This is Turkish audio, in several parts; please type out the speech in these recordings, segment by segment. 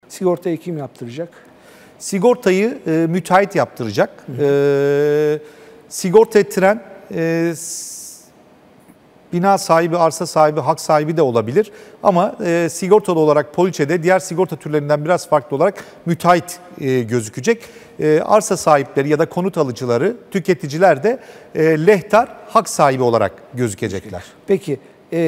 Sigortayı kim yaptıracak? Sigortayı müteahhit yaptıracak. Sigorta ettiren bina sahibi, arsa sahibi, hak sahibi de olabilir. Ama sigortalı olarak poliçede diğer sigorta türlerinden biraz farklı olarak müteahhit gözükecek. Arsa sahipleri ya da konut alıcıları, tüketiciler de lehtar, hak sahibi olarak gözükecekler. Peki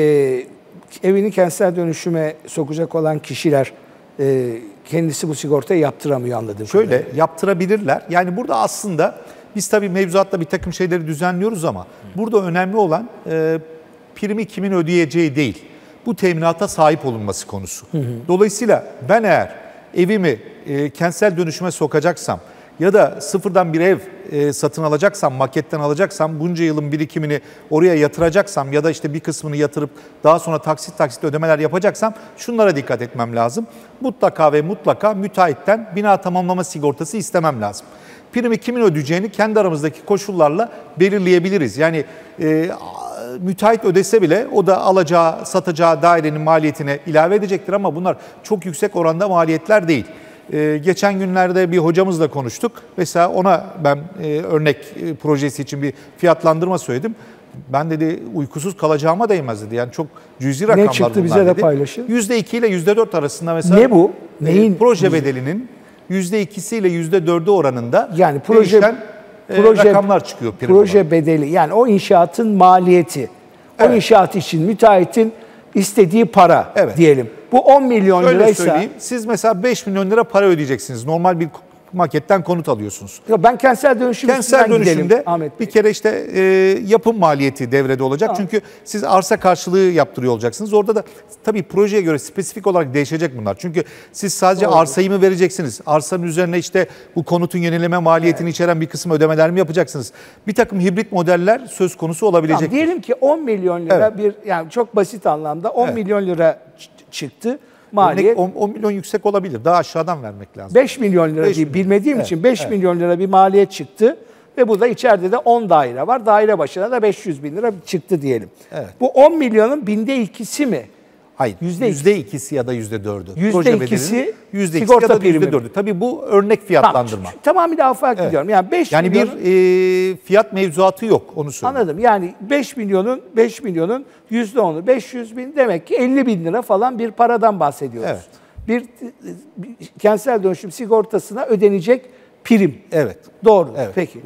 evini kentsel dönüşüme sokacak olan kişiler kendisi bu sigortayı yaptıramıyor anladığım kadarıyla. Şöyle yaptırabilirler. Yani burada aslında biz tabii mevzuatta bir takım şeyleri düzenliyoruz ama burada önemli olan primi kimin ödeyeceği değil. Bu teminata sahip olunması konusu. Dolayısıyla ben eğer evimi kentsel dönüşüme sokacaksam ya da sıfırdan bir ev satın alacaksam, maketten alacaksam, bunca yılın birikimini oraya yatıracaksam ya da işte bir kısmını yatırıp daha sonra taksit taksit ödemeler yapacaksam şunlara dikkat etmem lazım. Mutlaka ve mutlaka müteahhitten bina tamamlama sigortası istemem lazım. Primi kimin ödeyeceğini kendi aramızdaki koşullarla belirleyebiliriz. Yani müteahhit ödese bile o da alacağı, satacağı dairenin maliyetine ilave edecektir ama bunlar çok yüksek oranda maliyetler değil. Geçen günlerde bir hocamızla konuştuk. Mesela ona ben örnek projesi için bir fiyatlandırma söyledim. Ben dedi uykusuz kalacağıma değmez dedi. Yani çok cüzi rakamlar bunlar dedi. Ne çıktı bize de paylaşın. %2 ile %4 arasında mesela. Ne bu? Neyin? Proje bedelinin %2'si ile %4'ü oranında yani proje rakamlar çıkıyor. Proje bedeli yani o inşaatın maliyeti. O inşaat için müteahhitin istediği para diyelim. Bu 10 milyon Şöyle liraysa... söyleyeyim, siz mesela 5 milyon lira para ödeyeceksiniz. Normal bir maketten konut alıyorsunuz. Ya ben kentsel dönüşümde bir kere işte yapım maliyeti devrede olacak. Çünkü siz arsa karşılığı yaptırıyor olacaksınız. Orada da tabii projeye göre spesifik olarak değişecek bunlar. Çünkü siz sadece arsayı mı vereceksiniz? Arsanın üzerine işte bu konutun yenileme maliyetini içeren bir kısım ödemeler mi yapacaksınız? Bir takım hibrit modeller söz konusu olabilecek. Diyelim ki 10 milyon lira yani çok basit anlamda 10 milyon lira çıktı. Maliyet 10 milyon yüksek olabilir. Daha aşağıdan vermek lazım. 5 milyon lira değil, bilmediğim için 5 milyon lira bir maliyet çıktı ve burada içeride de 10 daire var. Daire başına da 500 bin lira çıktı diyelim. Bu 10 milyonun %2'si mi? Hayır. %2'si ya da %4'ü. %2'si sigorta primi. Tabii bu örnek fiyatlandırma. Tamamıyla afaki gidiyorum. Yani 5 yani milyon, bir fiyat mevzuatı yok onu söyleyeyim. Anladım. Yani 5 milyonun %10'u 500 bin demek ki 50 bin lira falan bir paradan bahsediyoruz. Bir kentsel dönüşüm sigortasına ödenecek prim. Evet. Doğru. Peki.